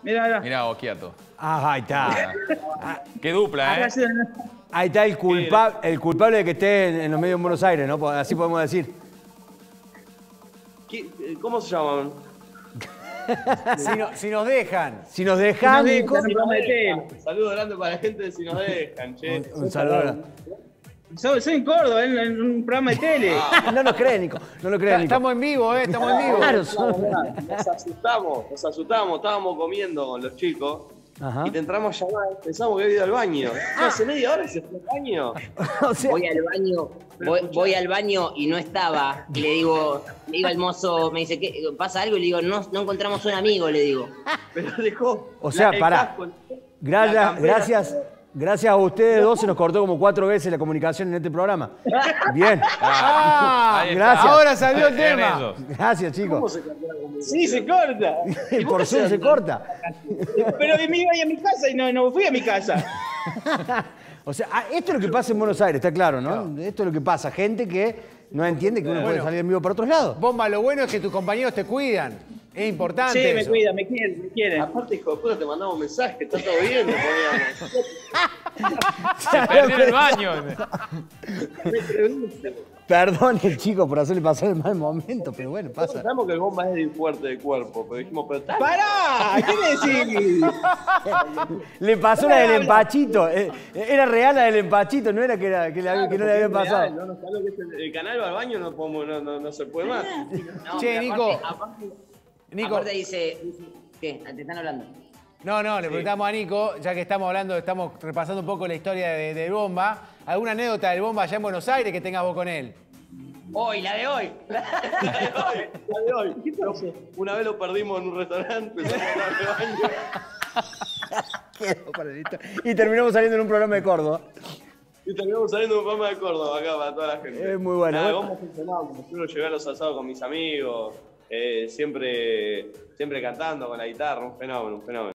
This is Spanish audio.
Mirá. Mirá, Okiato. Ah, ahí está. Qué dupla, ¿eh? Ahí está el culpable de que esté en los medios en Buenos Aires, ¿no? Así podemos decir. ¿Cómo se llaman? Si nos dejan. Si nos dejan, Nico. Saludo grande para la gente de Si nos dejan, che. Un saludo. Soy en Córdoba, en un programa de tele. No nos cree, Nico. No lo cree, Nico. Estamos en vivo, estamos en vivo. Claro, Nos asustamos, estábamos comiendo con los chicos. Ajá. Y te entramos a llamar, pensamos que había ido al baño. Hace media hora se fue al baño. O sea, Voy al baño y no estaba. Y le digo al mozo, me dice, ¿qué, pasa algo? Y le digo, no encontramos un amigo, le digo. Pero dejó. O sea, el pará. casco, Gracias a ustedes dos se nos cortó como 4 veces la comunicación en este programa. Bien. Ah, Gracias. Ahora salió el Eran tema. ellos. Gracias, chicos. Sí, se corta. Por Zoom se corta. Pero me iba a ir a mi casa y no fui a mi casa. O sea, esto es lo que pasa en Buenos Aires, está claro, ¿no? Esto es lo que pasa. Gente que no entiende que uno puede salir en vivo para otros lados. Bomba, lo bueno es que tus compañeros te cuidan. Es importante Sí, me eso. cuidan, me quieren. Aparte, hijo de puta, te mandamos un mensaje, está todo bien, te poníamos. Se perdió en el baño. Perdón el chico por hacerle pasar el mal momento, pero bueno, pasa. Sabemos que el bomba es de fuerte de cuerpo, pero dijimos, pero está. ¡Pará! ¿Qué me decís? Le pasó la del empachito. Era real la del empachito, no era que no le había pasado. No nos lo que es el canal va al baño, no se puede más. No, Che, pero Nico. Nico. Aparte dice, ¿qué? ¿Te están hablando? No, le preguntamos a Nico, ya que estamos repasando un poco la historia del Bomba. ¿Alguna anécdota del Bomba allá en Buenos Aires que tengas vos con él? Hoy, la de hoy. La de hoy. Una vez lo perdimos en un restaurante, empezamos a hablar de baño. Quedó para el listo. Y terminamos saliendo en un programa de Córdoba. Y terminamos saliendo de un programa de Córdoba acá para toda la gente. Es muy bueno. Nada, ¿cómo funcionaba? Yo llevé a los asados con mis amigos, siempre cantando con la guitarra, un fenómeno.